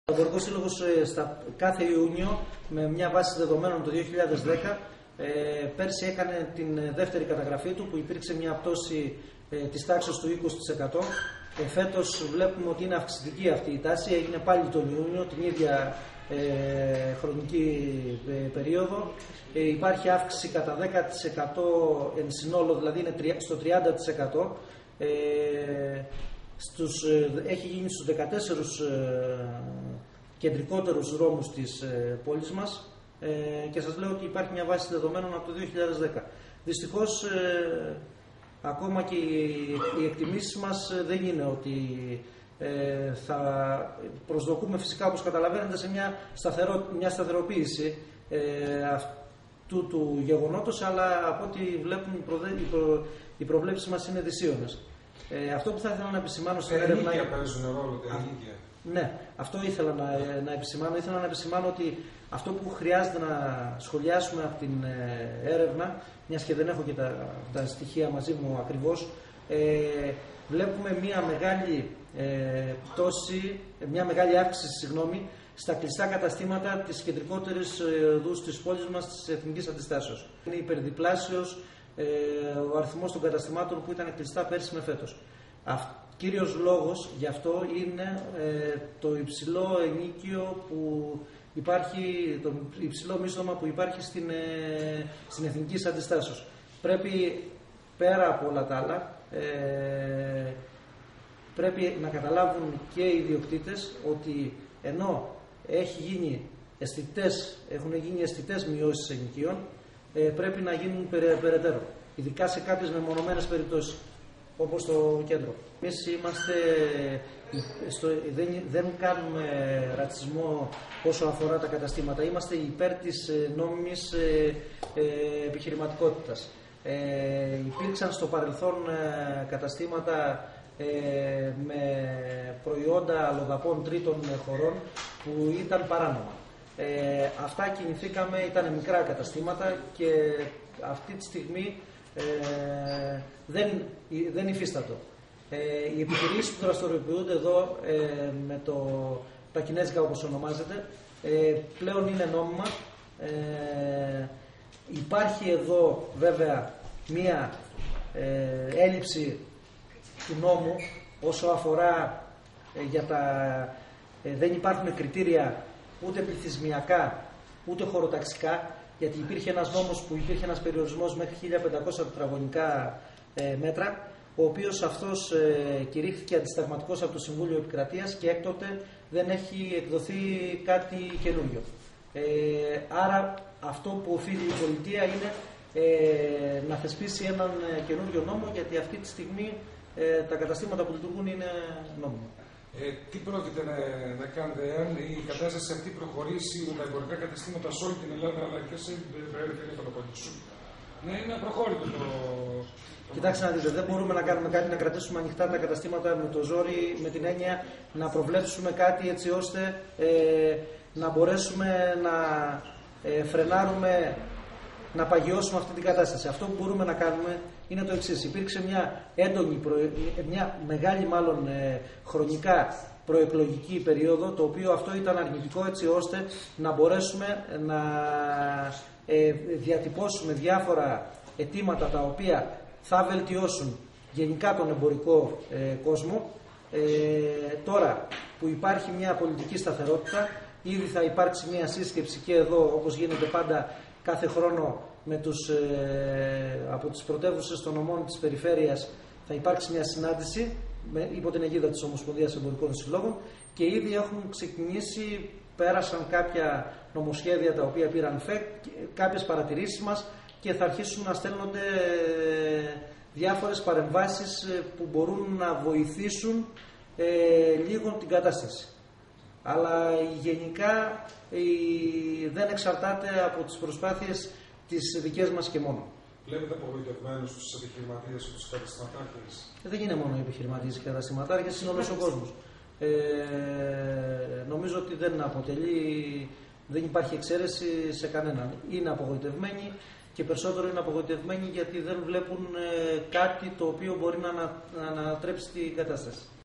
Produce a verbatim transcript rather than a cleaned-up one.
Ο Εμπορικός Σύλλογος κάθε Ιούνιο, με μια βάση δεδομένων το δύο χιλιάδες δέκα, ε, πέρσι έκανε την δεύτερη καταγραφή του, που υπήρξε μια πτώση ε, της τάξης του είκοσι τοις εκατό. Ε, φέτος βλέπουμε ότι είναι αυξητική αυτή η τάση, έγινε πάλι τον Ιούνιο, την ίδια ε, χρονική ε, περίοδο. Ε, υπάρχει αύξηση κατά δέκα τοις εκατό εν συνόλο, δηλαδή είναι στο τριάντα τοις εκατό. Ε, στους, ε, έχει γίνει στους δεκατέσσερις ε, κεντρικότερους δρόμους της ε, πόλης μας ε, και σας λέω ότι υπάρχει μια βάση δεδομένων από το δύο χιλιάδες δέκα. Δυστυχώς ε, ακόμα και οι, οι εκτιμήσεις μας δεν είναι ότι ε, θα προσδοκούμε φυσικά, όπως καταλαβαίνετε, σε μια, σταθερο, μια σταθεροποίηση ε, αυτού του γεγονότος, αλλά από ό,τι βλέπουν οι, προδε, οι, προ, οι προβλέψεις μας είναι δυσίωνες. Ε, αυτό που θα ήθελα να επισημάνω στην έρευνα... Τα παίζουν ρόλο, τα ενίκια. Ναι, αυτό ήθελα να, να επισημάνω. Ήθελα να επισημάνω ότι αυτό που χρειάζεται να σχολιάσουμε από την ε, έρευνα, μιας και δεν έχω και τα, τα στοιχεία μαζί μου ακριβώς, ε, βλέπουμε μια μεγάλη ε, πτώση, μια μεγάλη αύξηση, συγγνώμη, στα κλειστά καταστήματα της κεντρικότερης οδούς της πόλης μας, της Εθνικής Αντιστάσεως. Είναι υπερδιπλάσιος ε, ο αριθμός των καταστημάτων που ήταν κλειστά πέρσι με φέτος. Αυτό. Κύριος λόγος γι' αυτό είναι ε, το υψηλό ενίκιο που υπάρχει, το υψηλό μίσθωμα που υπάρχει στην, ε, στην Εθνική Αντιστάσεως. Πρέπει πέρα από όλα τα άλλα, ε, πρέπει να καταλάβουν και οι ιδιοκτήτες ότι ενώ έχει γίνει αισθητές, έχουν γίνει αισθητές μειώσεις ενοικίων, ε, πρέπει να γίνουν περαι, περαιτέρω, ειδικά σε κάποιες μεμονωμένες περιπτώσεις, όπως το κέντρο. Εμείς είμαστε, στο, δεν, δεν κάνουμε ρατσισμό όσο αφορά τα καταστήματα. Είμαστε υπέρ της νόμιμης ε, ε, επιχειρηματικότητας. Ε, υπήρξαν στο παρελθόν ε, καταστήματα ε, με προϊόντα αλλοδαπών τρίτων χωρών που ήταν παράνομα. Ε, αυτά κινηθήκαμε, ήταν μικρά καταστήματα και αυτή τη στιγμή Ε, δεν, δεν υφίστατο. Ε, οι επιχειρήσεις που δραστηριοποιούνται εδώ ε, με το, τα κινέζικα, όπως ονομάζεται, ε, πλέον είναι νόμιμα. Ε, υπάρχει εδώ βέβαια μία ε, έλλειψη του νόμου όσο αφορά ε, για τα... Ε, δεν υπάρχουν κριτήρια ούτε πληθυσμιακά ούτε χωροταξικά, γιατί υπήρχε ένας νόμος που υπήρχε ένας περιορισμός μέχρι χίλια πεντακόσια τετραγωνικά ε, μέτρα, ο οποίος αυτός ε, κηρύχθηκε αντισυνταγματικός από το Συμβούλιο Επικρατείας και έκτοτε δεν έχει εκδοθεί κάτι καινούριο. Ε, άρα αυτό που οφείλει η πολιτεία είναι ε, να θεσπίσει έναν ε, καινούριο νόμο, γιατί αυτή τη στιγμή ε, τα καταστήματα που λειτουργούν είναι νόμιμα. Ε, τι πρόκειται να, να κάνετε αν η κατάσταση αυτή προχωρήσει με τα εμπορικά καταστήματα σε όλη την Ελλάδα αλλά και σε την περιφέρεια των Πελοποννήσου? Ναι, είναι απροχώρητο το. Κοιτάξτε να δείτε, δεν μπορούμε να κάνουμε κάτι, να κρατήσουμε ανοιχτά τα καταστήματα με το ζόρι, με την έννοια να προβλέψουμε κάτι έτσι ώστε ε, να μπορέσουμε να ε, φρενάρουμε, να παγιώσουμε αυτή την κατάσταση. Αυτό που μπορούμε να κάνουμε είναι το εξής. Υπήρξε μια έντονη, προε... μια μεγάλη μάλλον ε, χρονικά προεκλογική περίοδο, το οποίο αυτό ήταν αρνητικό έτσι ώστε να μπορέσουμε να ε, διατυπώσουμε διάφορα αιτήματα τα οποία θα βελτιώσουν γενικά τον εμπορικό ε, κόσμο. Ε, τώρα που υπάρχει μια πολιτική σταθερότητα, ήδη θα υπάρξει μια σύσκεψη και εδώ, όπως γίνεται πάντα κάθε χρόνο, με τους, ε, από τις πρωτεύουσες των νομών της περιφέρειας θα υπάρξει μια συνάντηση με, υπό την αιγίδα της Ομοσπονδίας Εμπορικών Συλλόγων και ήδη έχουν ξεκινήσει, πέρασαν κάποια νομοσχέδια τα οποία πήραν φεκ, κάποιες παρατηρήσεις μας και θα αρχίσουν να στέλνονται διάφορες παρεμβάσεις που μπορούν να βοηθήσουν ε, λίγο την κατάσταση. Αλλά γενικά η, δεν εξαρτάται από τις προσπάθειες τις δικές μας και μόνο. Βλέπετε απογοητευμένους τους επιχειρηματίες και τους καταστηματάρχες? Δεν είναι μόνο οι επιχειρηματίες και οι καταστηματάρχες, είναι όλος ο κόσμος. Ε, νομίζω ότι δεν αποτελεί, δεν υπάρχει εξαίρεση σε κανέναν. Είναι απογοητευμένοι και περισσότερο είναι απογοητευμένοι γιατί δεν βλέπουν ε, κάτι το οποίο μπορεί να, ανα, να ανατρέψει την κατάσταση.